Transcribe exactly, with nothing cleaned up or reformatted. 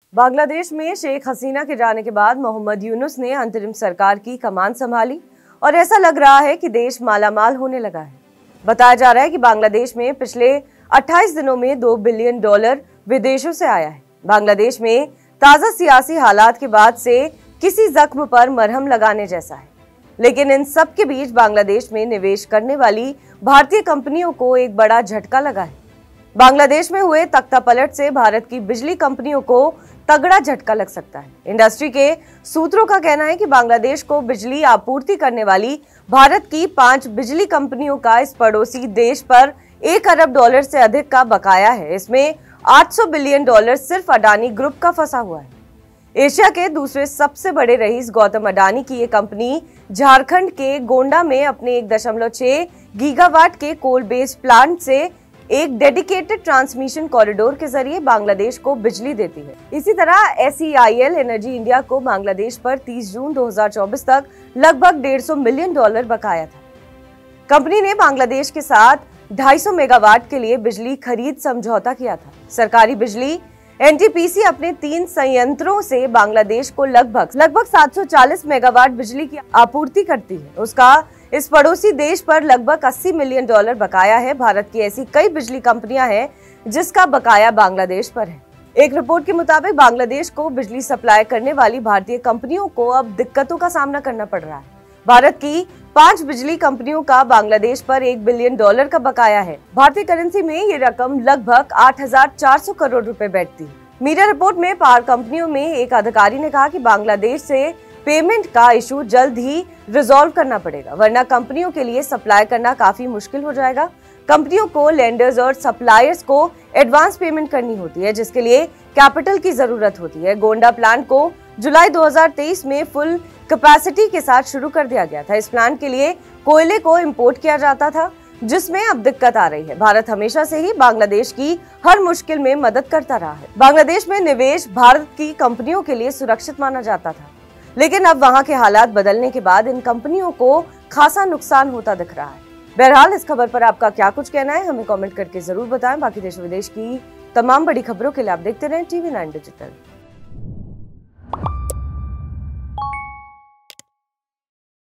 बांग्लादेश में शेख हसीना के जाने के बाद मोहम्मद यूनुस ने अंतरिम सरकार की कमान संभाली और ऐसा लग रहा है कि देश मालामाल होने लगा है। बताया जा रहा है कि बांग्लादेश में पिछले अट्ठाईस दिनों में दो बिलियन डॉलर विदेशों से आया है। बांग्लादेश में ताजा सियासी हालात के बाद से किसी जख्म पर मरहम लगाने जैसा है, लेकिन इन सब के बीच बांग्लादेश में निवेश करने वाली भारतीय कंपनियों को एक बड़ा झटका लगा है। बांग्लादेश में हुए तख्ता पलट से भारत की बिजली कंपनियों को तगड़ा झटका लग सकता है। इंडस्ट्री के सूत्रों का कहना है कि बांग्लादेश को बिजली आपूर्ति करने वाली भारत की पांच बिजली कंपनियों का इस पड़ोसी देश पर एक अरब डॉलर से अधिक का बकाया है। इसमें आठ सौ बिलियन डॉलर सिर्फ अडानी ग्रुप का फंसा हुआ है। एशिया के दूसरे सबसे बड़े रईस गौतम अडानी की ये कंपनी झारखंड के गोंडा में अपने एक दशमलव छह गीगावाट के कोल बेस्ड प्लांट से एक डेडिकेटेड ट्रांसमिशन कॉरिडोर के जरिए बांग्लादेश को बिजली देती है। इसी तरह S E I L energy India को बांग्लादेश पर तीस जून दो हज़ार चौबीस तक लगभग डेढ़ सौ मिलियन डॉलर बकाया था। कंपनी ने बांग्लादेश के साथ ढाई सौ मेगावाट के लिए बिजली खरीद समझौता किया था। सरकारी बिजली एन टी पी सी अपने तीन संयंत्रों से बांग्लादेश को लगभग लगभग सात सौ चालीस मेगावाट बिजली की आपूर्ति करती है। उसका इस पड़ोसी देश पर लगभग अस्सी मिलियन डॉलर बकाया है। भारत की ऐसी कई बिजली कंपनियां हैं जिसका बकाया बांग्लादेश पर है। एक रिपोर्ट के मुताबिक बांग्लादेश को बिजली सप्लाई करने वाली भारतीय कंपनियों को अब दिक्कतों का सामना करना पड़ रहा है। भारत की पांच बिजली कंपनियों का बांग्लादेश पर एक बिलियन डॉलर का बकाया है। भारतीय करेंसी में ये रकम लगभग आठ हजार चार सौ करोड़ रुपए बैठती है। मीडिया रिपोर्ट में पावर कंपनियों में एक अधिकारी ने कहा कि बांग्लादेश से पेमेंट का इशू जल्द ही रिजॉल्व करना पड़ेगा, वरना कंपनियों के लिए सप्लाई करना काफी मुश्किल हो जाएगा। कंपनियों को लेंडर्स और सप्लायर्स को एडवांस पेमेंट करनी होती है, जिसके लिए कैपिटल की जरूरत होती है। गोंडा प्लांट को जुलाई दो हज़ार तेईस में फुल कैपेसिटी के साथ शुरू कर दिया गया था। इस प्लांट के लिए कोयले को इंपोर्ट किया जाता था, जिसमें अब दिक्कत आ रही है। भारत हमेशा से ही बांग्लादेश की हर मुश्किल में मदद करता रहा है। बांग्लादेश में निवेश भारत की कंपनियों के लिए सुरक्षित माना जाता था, लेकिन अब वहां के हालात बदलने के बाद इन कंपनियों को खासा नुकसान होता दिख रहा है। बहरहाल इस खबर पर आपका क्या कुछ कहना है, हमें कमेंट करके जरूर बताएं। बाकी देश विदेश की तमाम बड़ी खबरों के लिए आप देखते रहें टीवी नाइन डिजिटल।